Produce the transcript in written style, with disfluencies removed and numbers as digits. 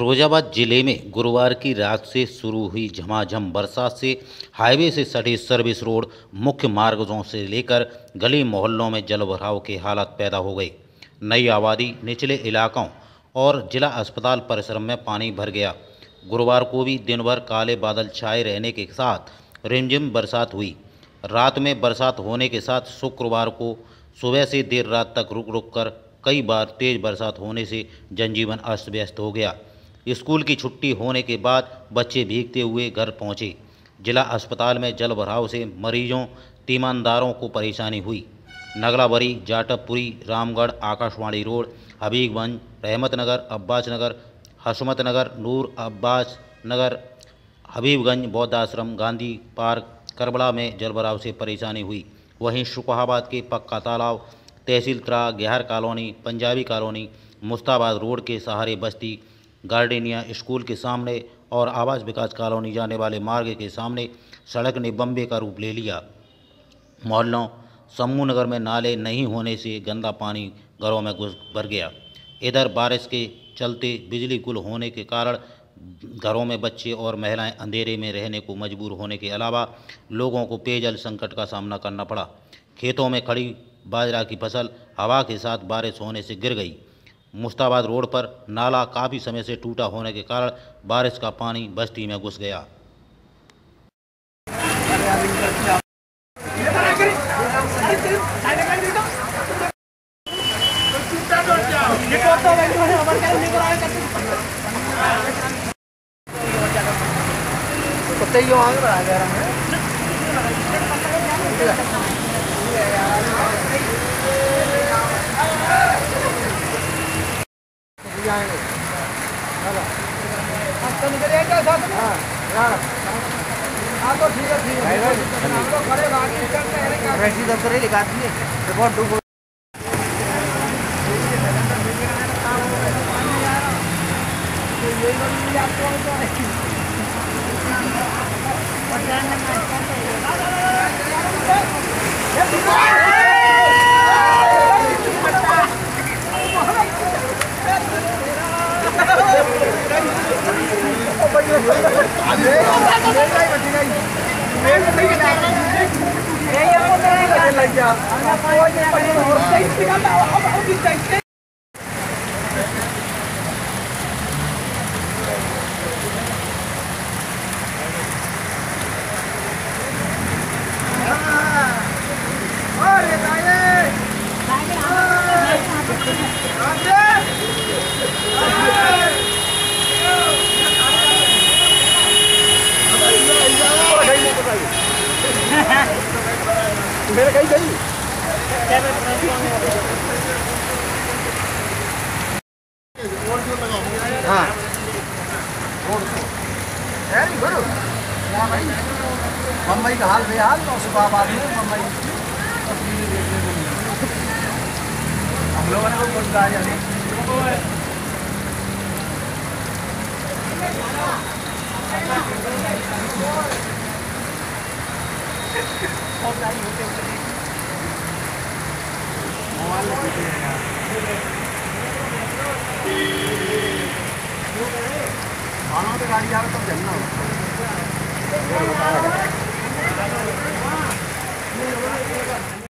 फिरोजाबाद जिले में गुरुवार की रात से शुरू हुई झमाझम बरसात से हाईवे से सटे सर्विस रोड, मुख्य मार्गों से लेकर गली मोहल्लों में जलभराव के हालात पैदा हो गए। नई आबादी, निचले इलाकों और जिला अस्पताल परिसर में पानी भर गया। गुरुवार को भी दिन भर काले बादल छाए रहने के साथ रिमझिम बरसात हुई। रात में बरसात होने के साथ शुक्रवार को सुबह से देर रात तक रुक रुक कर कई बार तेज बरसात होने से जनजीवन अस्त व्यस्त हो गया। स्कूल की छुट्टी होने के बाद बच्चे भीगते हुए घर पहुंचे। जिला अस्पताल में जलभराव से मरीजों, तीमानदारों को परेशानी हुई। नगलाबरी, जाटवपुरी, रामगढ़, आकाशवाणी रोड, हबीबगंज, रहमत नगर, अब्बास नगर, हसमत नगर, नूर अब्बास नगर, हबीबगंज, बौद्ध आश्रम, गांधी पार्क, करबला में जलभराव से परेशानी हुई। वहीं शुकोहाबाद के पक्का तालाब, तहसील त्रा, Gehar colony, Punjabi colony, Mustabad road के सहारे बस्ती, गार्डेनिया स्कूल के सामने और आवास विकास कॉलोनी जाने वाले मार्ग के सामने सड़क ने बम्बे का रूप ले लिया। मोहल्लों समूह नगर में नाले नहीं होने से गंदा पानी घरों में घुस भर गया। इधर बारिश के चलते बिजली गुल होने के कारण घरों में बच्चे और महिलाएं अंधेरे में रहने को मजबूर होने के अलावा लोगों को पेयजल संकट का सामना करना पड़ा। खेतों में खड़ी बाजरा की फसल हवा के साथ बारिश होने से गिर गई। मुस्ताबाद रोड पर नाला काफ़ी समय से टूटा होने के कारण बारिश का पानी बस्ती में घुस गया। तो ठीक है दफ्तर लिखा दिए रिपोर्ट मेरे कहीं गई हाँ मुंबई का हाल बेहाल और शुकोहाबाद में मुंबई हम लोगों ने बहुत गाड़ी गाड़ी आ रहा तब जलना